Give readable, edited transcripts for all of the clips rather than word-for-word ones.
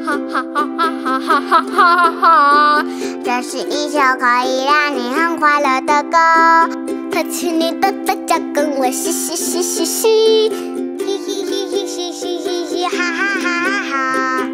哈哈哈哈哈哈哈哈！ 这是一首可以让你很快乐的歌。抬起你的嘴角，跟我嘻嘻嘻嘻嘻，嘻嘻嘻嘻嘻嘻嘻嘻，哈哈哈哈哈！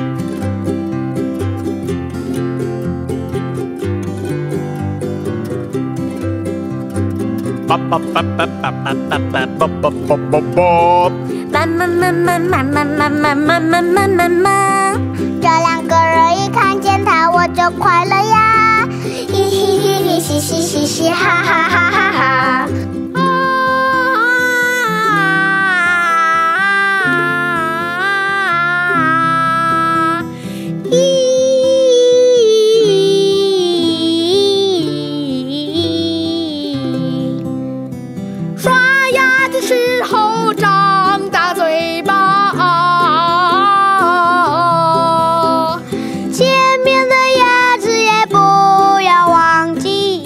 叭叭叭叭叭叭叭叭叭叭叭叭叭。 妈妈妈妈妈妈妈妈妈妈妈妈妈，这两个人一看见他我就快乐呀，嘻嘻嘻嘻嘻嘻嘻，哈哈哈哈哈！ 刷牙的时候张大嘴巴， 前面的牙齿也不要忘记。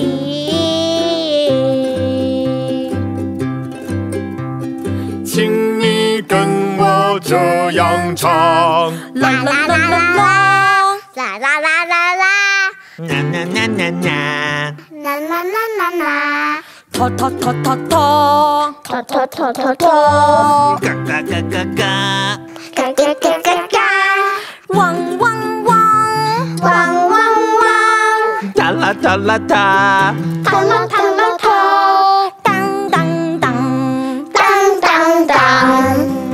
请你跟我这样唱， 啦啦啦啦啦，啦啦啦啦啦， 啦啦啦啦啦， 啦啦啦啦啦， 拖拖拖拖拖， 拖拖拖拖拖， 嘎嘎嘎嘎嘎， 嘎嘎嘎嘎嘎， 汪汪汪， 汪汪汪， 哒啦哒啦哒， 汤了汤了汤， 当当当， 当当当，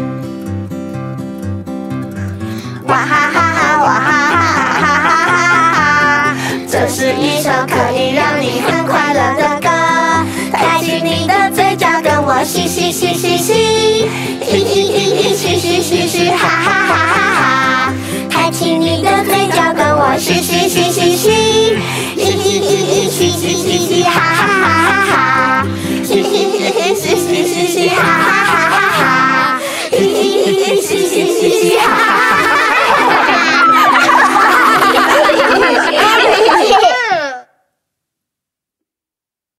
哇哈哈哈，哇哈哈哈哈哈哈哈！这是一首可以让你很快乐的歌。抬起你的嘴角，跟我嘻嘻嘻嘻嘻，嘻嘻嘻嘻嘻嘻嘻，哈哈哈哈哈！抬起你的嘴角，跟我嘻嘻嘻嘻嘻，嘻嘻嘻嘻嘻嘻嘻，哈哈哈哈哈！嘻嘻嘻嘻嘻嘻嘻，哈哈。